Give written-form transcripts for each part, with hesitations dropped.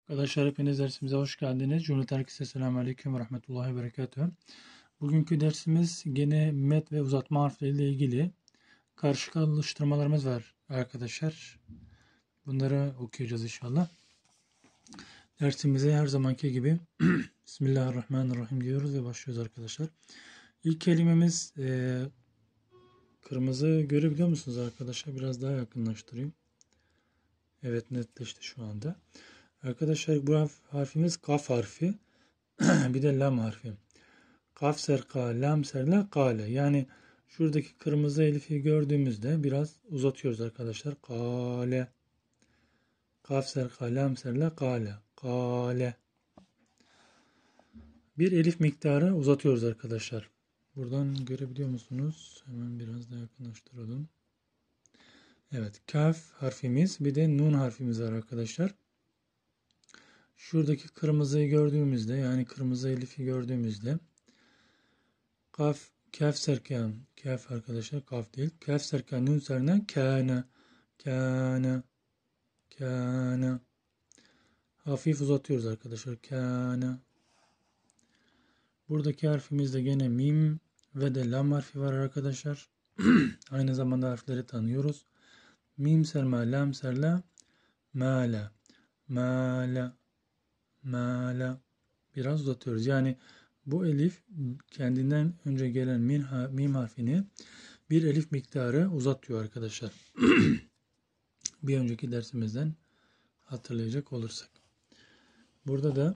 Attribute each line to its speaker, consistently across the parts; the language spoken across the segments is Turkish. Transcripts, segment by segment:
Speaker 1: Arkadaşlar hepiniz dersimize hoş geldiniz. Cümleten herkese selamun aleyküm ve rahmetullahi ve berekatuhu. Bugünkü dersimiz gene met ve uzatma harfleriyle ilgili karışık alıştırmalarımız var arkadaşlar. Bunları okuyacağız inşallah. Dersimize her zamanki gibi Bismillahirrahmanirrahim diyoruz ve başlıyoruz arkadaşlar. İlk kelimemiz kırmızı görebiliyor musunuz arkadaşlar? Biraz daha yakınlaştırayım. Evet, netleşti şu anda. Arkadaşlar bu harfimiz kaf harfi. Bir de lam harfi. Kaf serka, lam serla, kale. Yani şuradaki kırmızı elifi gördüğümüzde biraz uzatıyoruz arkadaşlar. Kale. Kaf serka, lam serla, kale. Kale. Bir elif miktarı uzatıyoruz arkadaşlar. Buradan görebiliyor musunuz? Hemen biraz daha yakınlaştıralım. Evet. Kaf harfimiz, bir de nun harfimiz var arkadaşlar. Şuradaki kırmızıyı gördüğümüzde, yani kırmızı elifi gördüğümüzde kaf, kaf serkan, kaf arkadaşlar, kaf değil. Kaf serkan, nun serna, kâne, kâne, kâne. Hafif uzatıyoruz arkadaşlar. Kâne. Buradaki harfimizde gene mim ve de lam harfi var arkadaşlar. Aynı zamanda harfleri tanıyoruz. Mim serma, lam serla, mâle, mâle, mâle. Biraz uzatıyoruz. Yani bu elif kendinden önce gelen mim harfini bir elif miktarı uzatıyor arkadaşlar. Bir önceki dersimizden hatırlayacak olursak. Burada da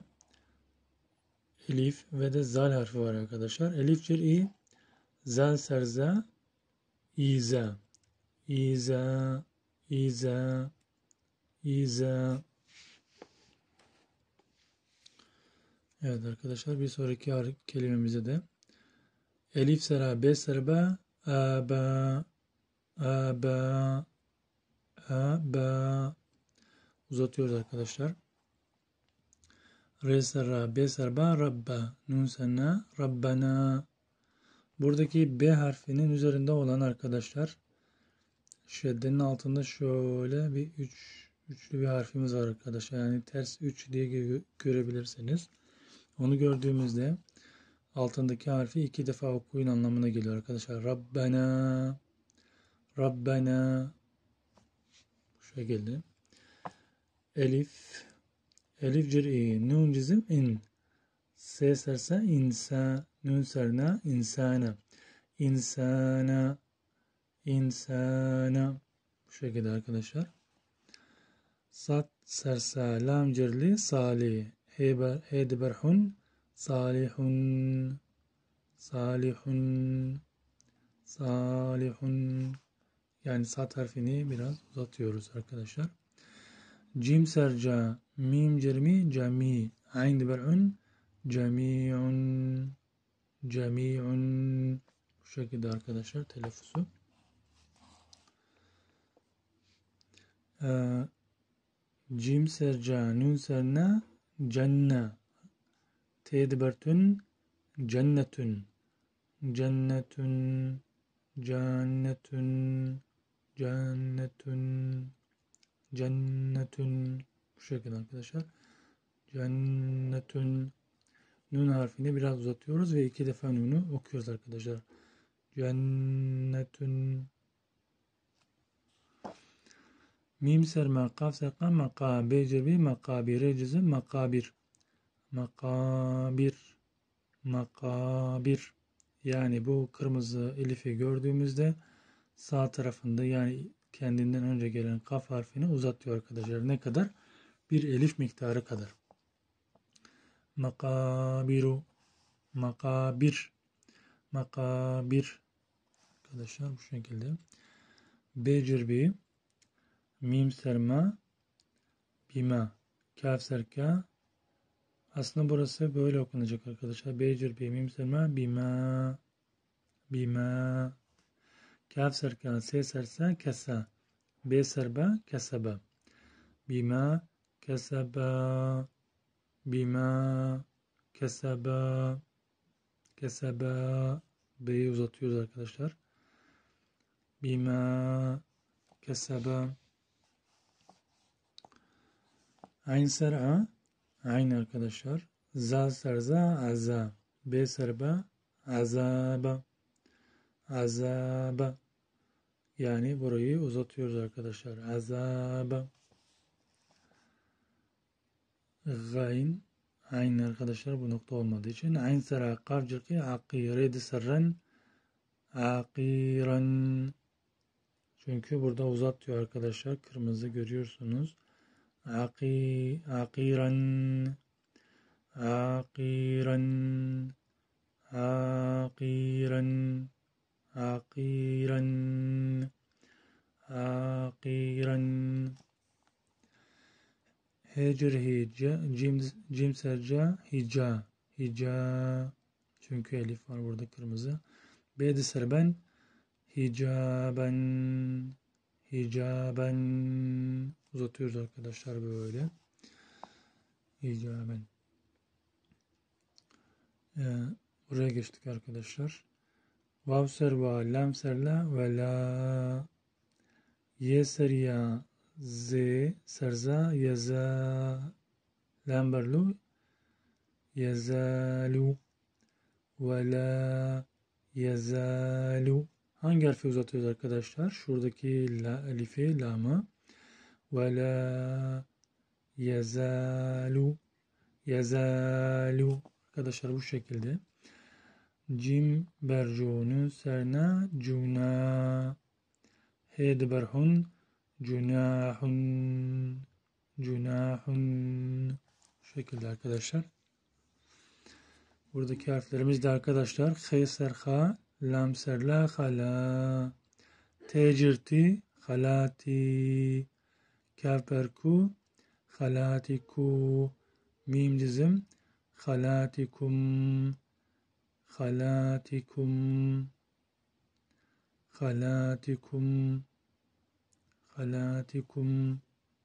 Speaker 1: elif ve de zal harfi var arkadaşlar. Elif cir'i, zal serza, iza, iza, iza, iza. Evet arkadaşlar, bir sonraki kelimemize de elif sera, be serba, aba, aba, aba. Uzatıyoruz arkadaşlar. Re serra, be serba, rabba, nun senna, rabbana. Buradaki B harfinin üzerinde olan arkadaşlar, şeddenin altında şöyle bir üçlü bir harfimiz var arkadaşlar. Yani ters 3 diye görebilirsiniz. Onu gördüğümüzde altındaki harfi 2 defa okuyun anlamına geliyor arkadaşlar. Rabbena, Rabbena. Bu şekilde. Elif, elif cir'i, nun cizim in. S serse insa, nun serna insana, insana, insana. Bu şekilde arkadaşlar. Sat sersa, lam cirli, salih. Hedeberhun, salihun, salihun, salihun. Yani sat harfini biraz uzatıyoruz arkadaşlar. Cim serca, mim cirmi, cami. Ayn deberhun, camiun, camiun. Bu şekilde arkadaşlar telaffuzu. Cim serca, nun serna, cenna. Tedebertun, cennetun, cennetun, cennetun, cennetun, cennetun. Bu şekilde arkadaşlar. Cennetun. Nun harfini biraz uzatıyoruz ve 2 defa nunu okuyoruz arkadaşlar. Cennetun. Mim serma, kaf serka, makabe cebi, makabire cizim, makabir. Makabir. Makabir. Yani bu kırmızı elifi gördüğümüzde sağ tarafında, yani kendinden önce gelen kaf harfini uzatıyor arkadaşlar. Ne kadar? Bir elif miktarı kadar. Makabiru. Makabir. Makabir. Arkadaşlar bu şekilde. B cirbi, mim serma, bima, kaf serka. Aslında burası böyle okunacak arkadaşlar. B cirbi, mim serma, bima, bima. Kaf serka, S sersa, kesa. B serba, keseba. Bima, keseba, bima, keseba, keseba. B'yi uzatıyoruz arkadaşlar. Bima, keseba. Ayn ser'a, Aynı arkadaşlar. Za serza aza. B serba azaba. Azaba. Yani burayı uzatıyoruz arkadaşlar. Azaba. Gayn. Aynı arkadaşlar bu nokta olmadığı için. Ayn sera kaf cirki akire de serren akiran. Çünkü burada uzat diyor arkadaşlar. Kırmızı görüyorsunuz. Akiran. Akiran. Akiran. Akiran. Akiran. Hecr hica. Cim serca hica. Hica. Çünkü elif var burada kırmızı. B de serben. Hicaben. Hicaben. Uzatıyoruz arkadaşlar böyle. Hicaben. Buraya geçtik arkadaşlar. Vav serva, lam serla ve la. Ye serya, z serza, yeza. Lam berlu, yezalu. Ve la yezalu. Hangi harfi uzatıyoruz arkadaşlar? Şuradaki la, elifi, lamı. Ve la yezalu. Yezalu. Arkadaşlar bu şekilde. Cim bercunun serna cuna. Hed berhun cunahun. Cunahun. Bu şekilde arkadaşlar. Buradaki harflerimiz de arkadaşlar. He serha, lam serla, hala. Tecirti, halati. Kaf perku, halatiku. Mim cizim, halatikum. Halatikum. Halatikum. Halatikum.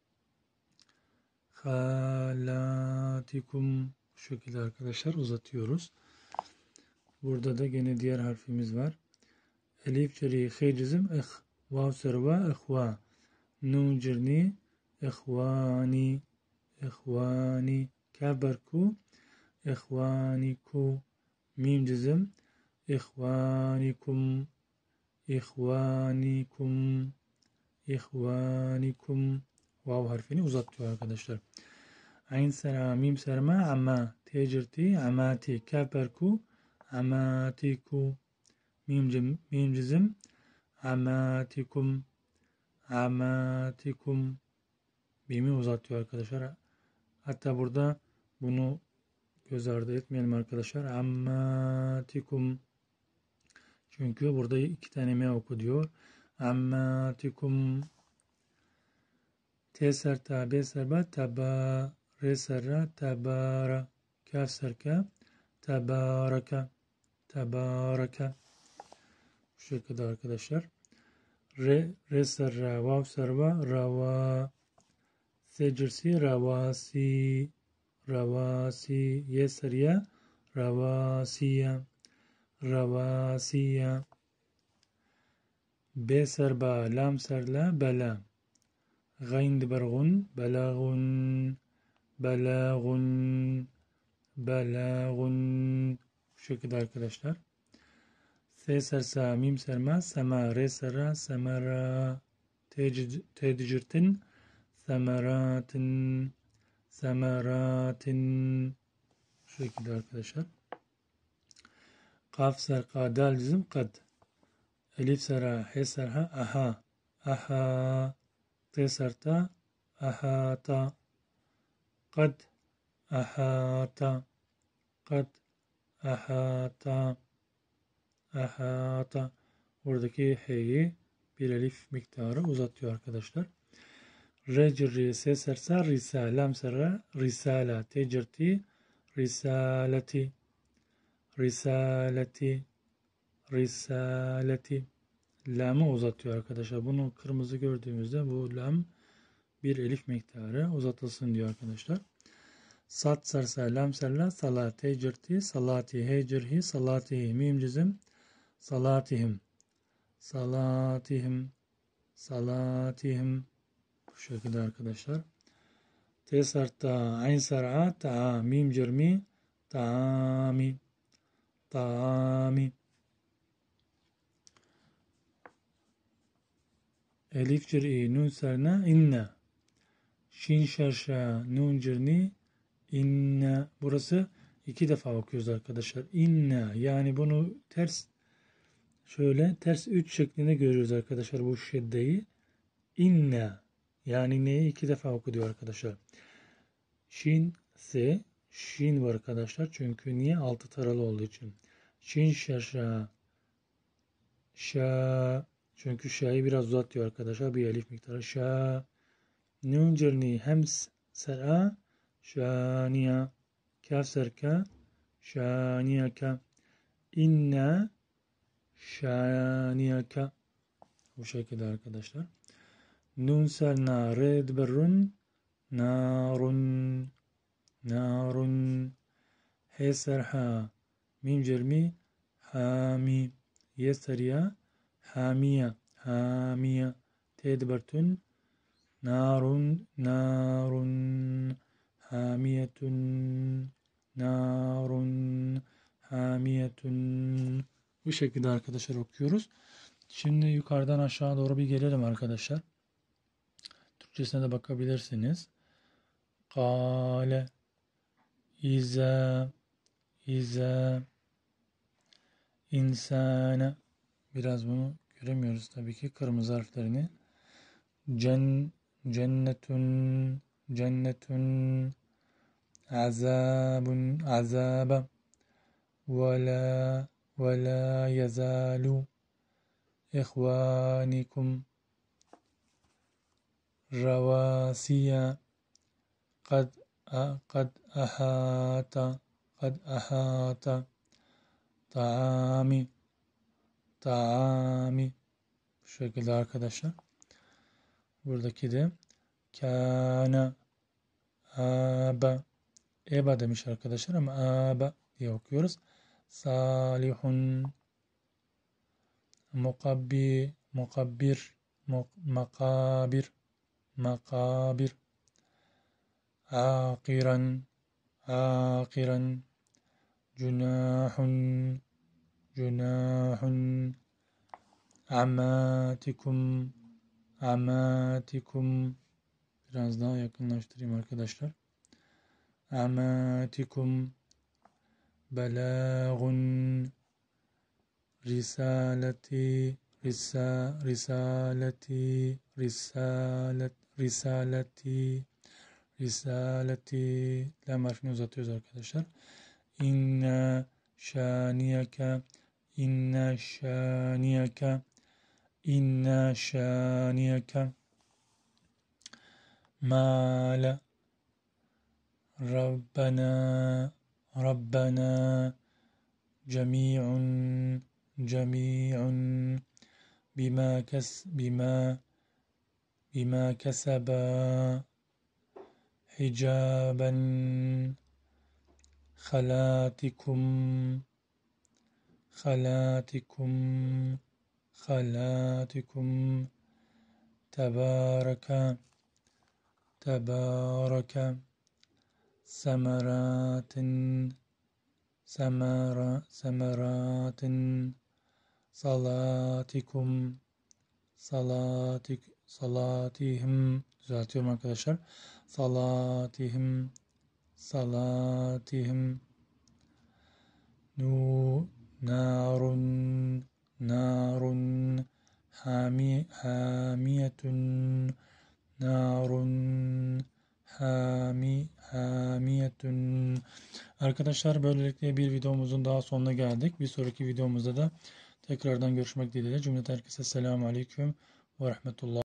Speaker 1: Halatikum. Bu şekilde arkadaşlar uzatıyoruz. Burada da gene diğer harfimiz var. Elif ceri hecizim eh. Vav serva ehva. Nun cirni ehvani. Ehvani. Kaberku ehvaniku. Mim cizim ihvanikum. İhvanikum. İhvanikum. Vav harfini uzatıyor arkadaşlar. Ayn sera, mim serma, amma. Tecirti, amati. Kaperku, amatiku. Mim cizim, amatikum. Amatikum. Mimi uzatıyor arkadaşlar. Hatta burada bunu göz ardı etmeyelim arkadaşlar. Ammatikum. Çünkü burada iki tane M oku diyor. Ammatikum. T serta, B serba, taba. Re serra, tabara. Kaf serka, tabaraka. Tabaraka. Bu şekilde arkadaşlar. Re serra, vav serva, rava. Secirsi, ravasi. Ravasi. Ye serya, ravasiya. Ravasiya. B serba, lam serla, bela. Gayn bergun, belagun. Belagun. Belagun. Bu şekilde arkadaşlar. S sersa, mim serma, sema. Re serra, semera. Tecirtin, semeratin. Semeratin. Bu şekilde arkadaşlar. Kaf serka, dal cizim, kad. Elif sera, he serha, aha. Aha. T serta, ahata. Kad ahata. Kad ahata. Ahata. Buradaki he'yi bir elif miktarı uzatıyor arkadaşlar. Recri se sersa risa, lam serra risala. Tecirti risaleti. Risaleti. Risaleti. Lam'ı uzatıyor arkadaşlar. Bunu kırmızı gördüğümüzde bu lam bir elif miktarı uzatılsın diyor arkadaşlar. Sat sarsa lam serla salat tecirti salati hecirhi salatihi mim cizim salatihim. Salatihim. Salatihim. Bu şekilde arkadaşlar. T sarta, ayn sar'a, ta'a, mim cermi, ta'ami, ta'ami. Elif cer'i, nun serna, inna. Şin şerşa, nun cerni, inna. Burası 2 defa okuyoruz arkadaşlar. İnna, yani bunu ters 3 şeklinde görüyoruz arkadaşlar bu şeddeyi. İnna, yani neyi 2 defa okuyor arkadaşlar. Şin se, şin var arkadaşlar. Çünkü niye? Altı taralı olduğu için. Şin şerşa, şa, çünkü şa'yı biraz uzatıyor arkadaşlar. Bir elif miktarı. Şa, nun cerni, hems ser'a, şaniya, kaf serka, şaniyaka, inna şaniyaka. Bu şekilde arkadaşlar. Nun serna, red berrun, narun, narun. He serha, mim cermi, hami. Ye seriya, hamiya, hamiya. Tedbertun, narun, narun. Hamiyetun, narun, hamiyetun. Bu şekilde arkadaşlar okuyoruz. Şimdi yukarıdan aşağı doğru bir gelelim arkadaşlar. Türkçesine de bakabilirsiniz. Kale, İza, insane. Biraz bunu göremiyoruz tabii ki, kırmızı harflerini. Cennetun, azabun, azaba. Ve la yezalu ihvanikum ravasiya. قد أحاط طعامي. Bu şekilde arkadaşlar. Buradaki de kana, aba, eba demiş arkadaşlar ama aba diye okuyoruz. Salihun, makabir, akiran, junahun, amatikum, biraz daha yakınlaştırayım arkadaşlar. Amatikum, belagun, risaleti, lam harfini uzatıyoruz arkadaşlar. İnna şaniyaka, mala, Rabbana cemi'un, bima kesaba hicaben, khalatikum, tebaraka, samaratin, salatikum, salatihim, düzeltiyorum arkadaşlar. Salatihim, narun, hamiyetun, hamiyetun. Arkadaşlar böylelikle bir videomuzun daha sonuna geldik. Bir sonraki videomuzda da tekrardan görüşmek dileğiyle. Cümleten herkese selamun aleyküm ve rahmetullah.